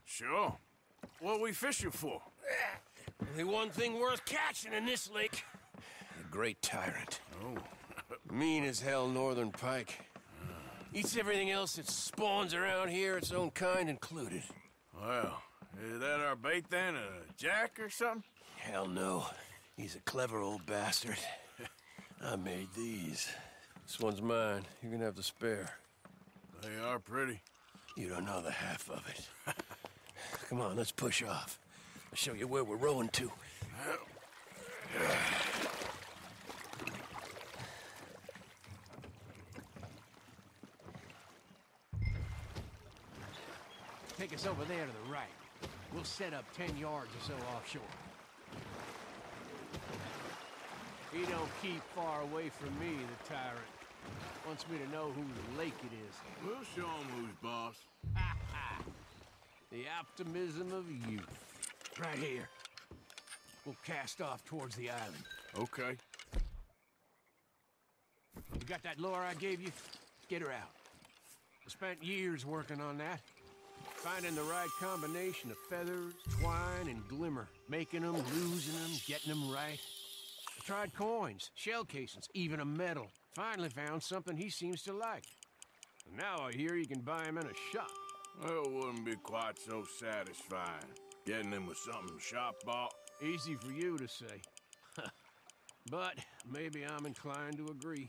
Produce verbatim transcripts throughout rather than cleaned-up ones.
Sure. What we fishing for? Only one thing worth catching in this lake. The Great Tyrant. Oh. Mean as hell northern pike. Eats everything else that spawns around here, its own kind included. Well, is that our bait then? A jack or something? Hell no. He's a clever old bastard. I made these. This one's mine. You're gonna have to spare. They are pretty. You don't know the half of it. Come on, let's push off. I'll show you where we're rowing to. Take us over there to the right. We'll set up ten yards or so offshore. He don't keep far away from me, the tyrant. Wants me to know whose lake it is. We'll show him who's boss. Ha ha! The optimism of youth. Right here. We'll cast off towards the island. Okay. You got that lure I gave you? Get her out. I spent years working on that. Finding the right combination of feathers, twine, and glimmer. Making them, losing them, getting them right. I tried coins, shell casings, even a medal. Finally found something he seems to like. And now I hear you can buy him in a shop. Well, it wouldn't be quite so satisfying. Getting him with something shop bought. Easy for you to say. But maybe I'm inclined to agree.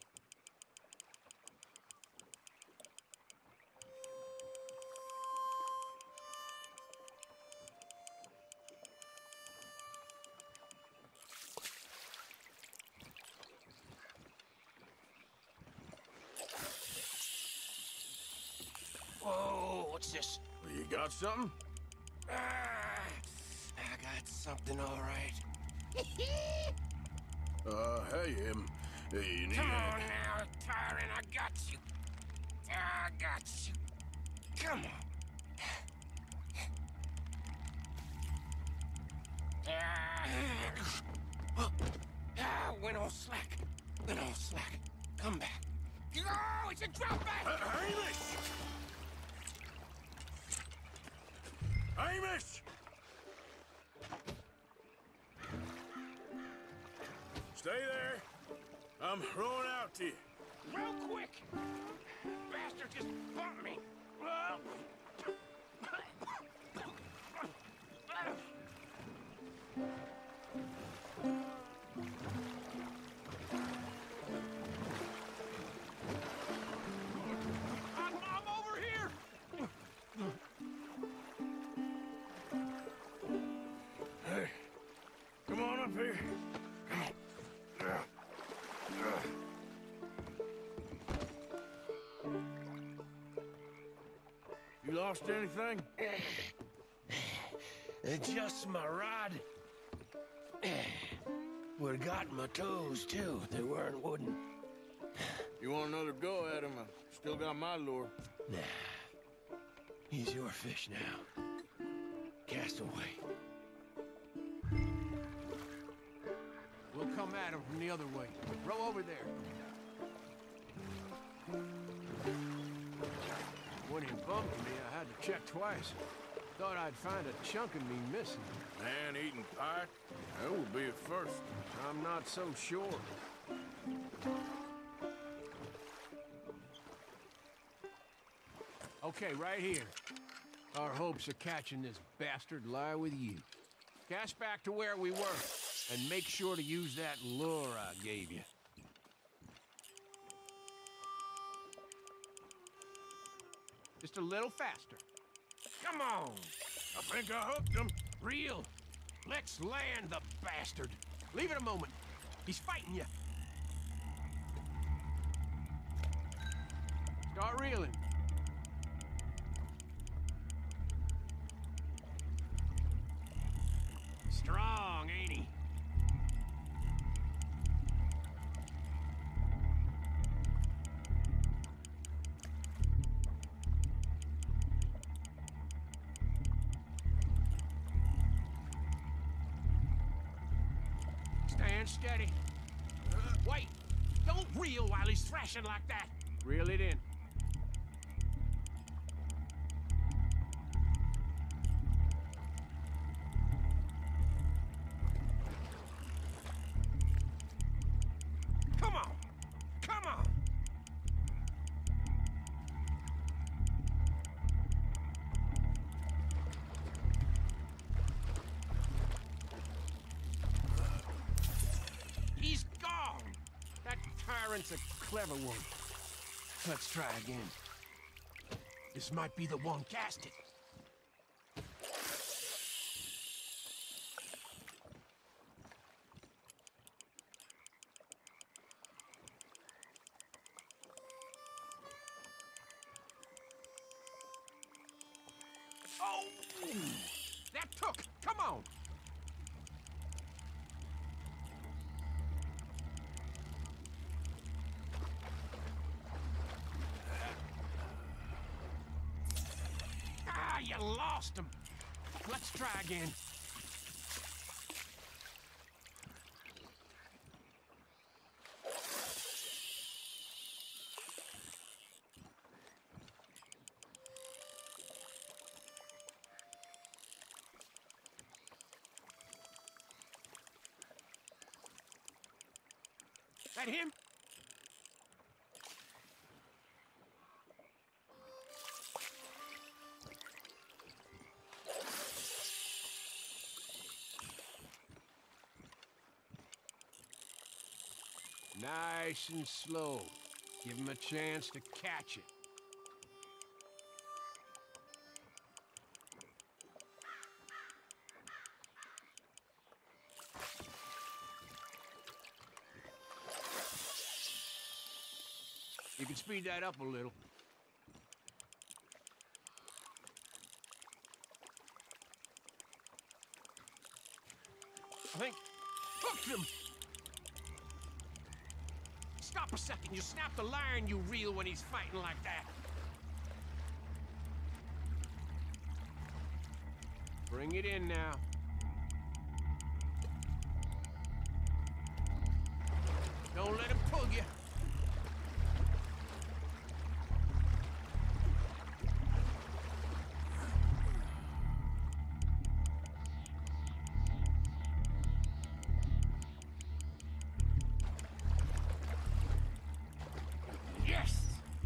Whoa, what's this? Well, you got something? Ah, I got something all right. Uh, hey, um, hey, you need Come any- on now, tyrant, I got you. I got you. Come on. Ah, ah, went all slack. Went all slack. Come back. Oh, it's a drop back! Uh, Hamish! Hamish! Stay there. I'm rowing out to you. Real quick! Bastard just bumped me. I'm, I'm over here! Hey, come on up here. Come on. Yeah. Yeah. You lost anything? Just my rod. Would've got my toes, too. They weren't wooden. You want another go at him? I still got my lure. Nah. He's your fish now. Cast away. We'll come at him from the other way. Row over there. When he bumped me, I had to check twice. Thought I'd find a chunk of me missing. Man-eating pike? That would be a first. I'm not so sure. Okay, right here. Our hopes of catching this bastard lie with you. Cast back to where we were, and make sure to use that lure I gave you. Just a little faster. Come on! I think I hooked him. Reel! Let's land the bastard! Leave it a moment. He's fighting you. Start reeling. Strong, ain't he? Stand steady. Wait! Don't reel while he's thrashing like that. Reel it in. tyrant's a clever one. Let's try again. This might be the one. Cast it. Oh! That took! Come on! Ah, you lost him! Let's try again. That him? Nice and slow. Give him a chance to catch it. You can speed that up a little. I think... Hooked him! Stop a second. You snap the line, you reel when he's fighting like that. Bring it in now. Don't let him pull you. Yes!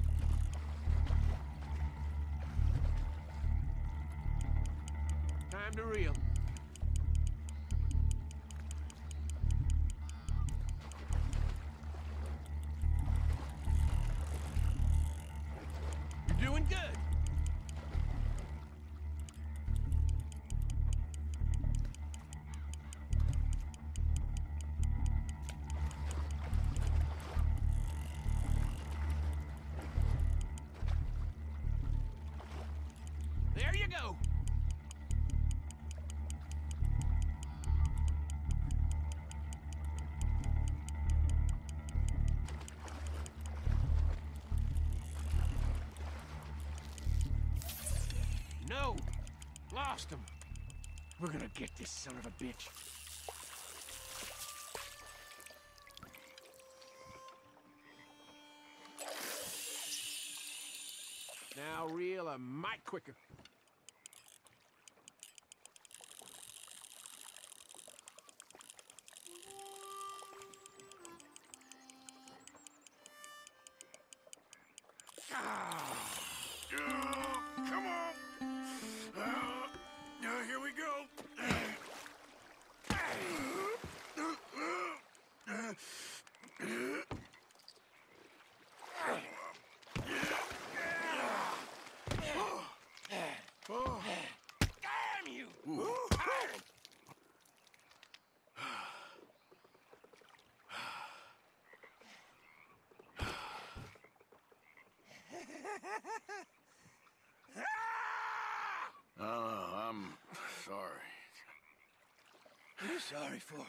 Time to reel. You're doing good. There you go. No. Lost him. We're gonna get this son of a bitch. Now reel a mite quicker. Ah. Oh, come on. Uh, uh, here we go. Damn you! Tyrant! Oh, I'm sorry. What are you sorry for?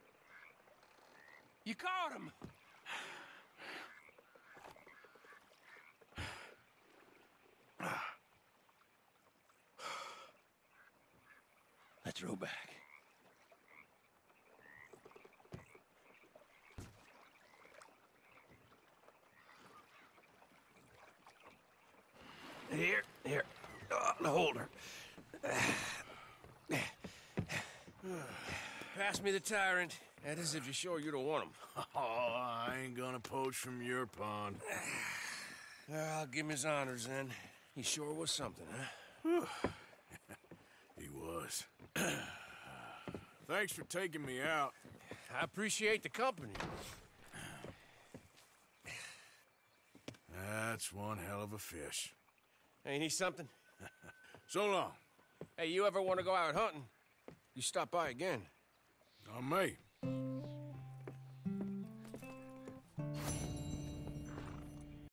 You caught him! Let's row back. Here, here. Oh, the holder. Pass me the tyrant. That is if you're sure you don't want him. Oh, I ain't gonna poach from your pond. I'll give him his honors then. He sure was something, huh? He was. Thanks for taking me out. I appreciate the company. That's one hell of a fish. Ain't he something? So long. Hey, you ever want to go out hunting? You stop by again. On me.